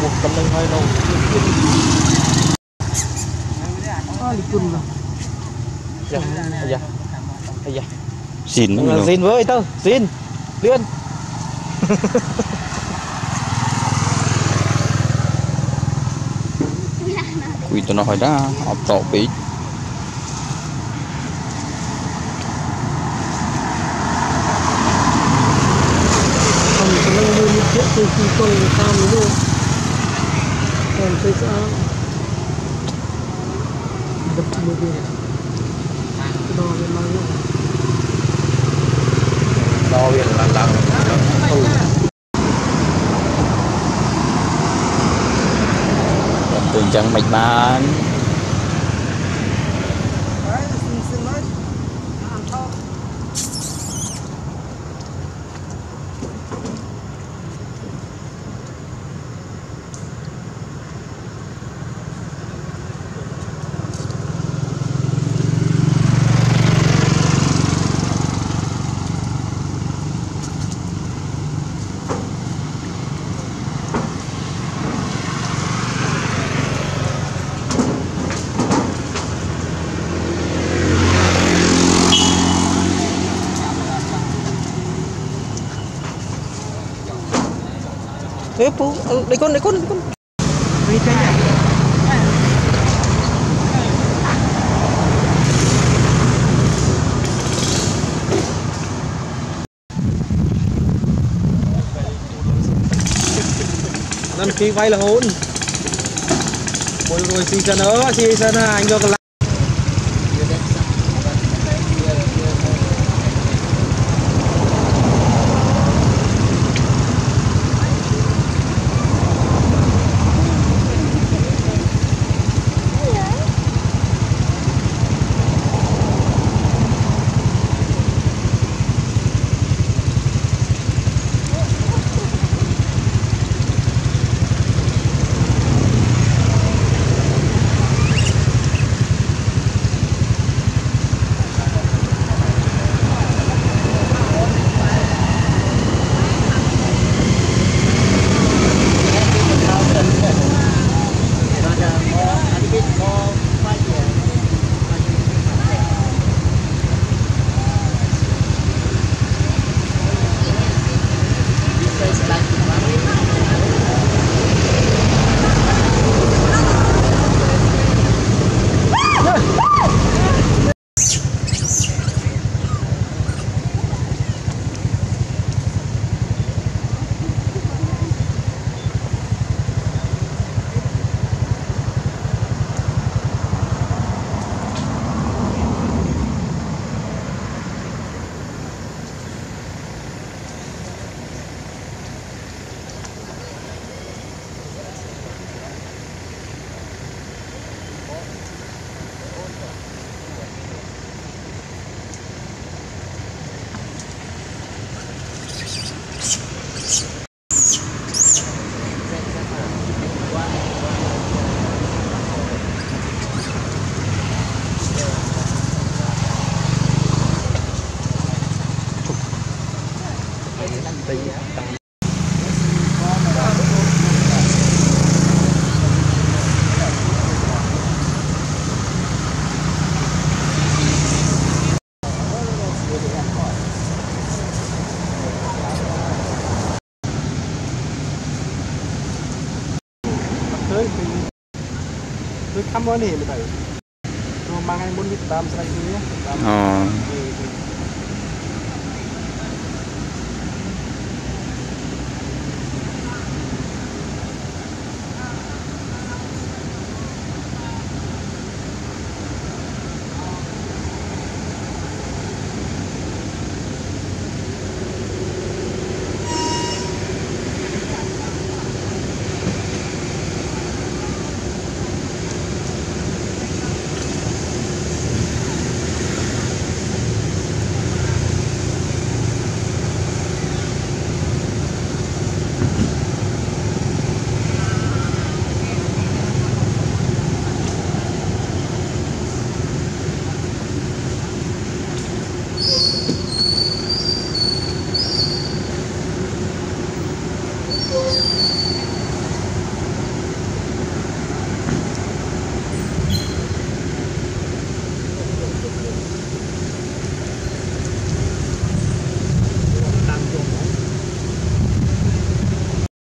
buộc cầm lên hơi đâu xin là xin với tao xin liên quỳ tụi nó hỏi ra học trọ bí đo biển là tình trạng mạch bán ê pu đây con đi chơi nhỉ năm khi vay là hôn một rồi xì sân anh cho cái tôi thăm nó nè bây giờ mang anh muốn đi tam sài gòn nhé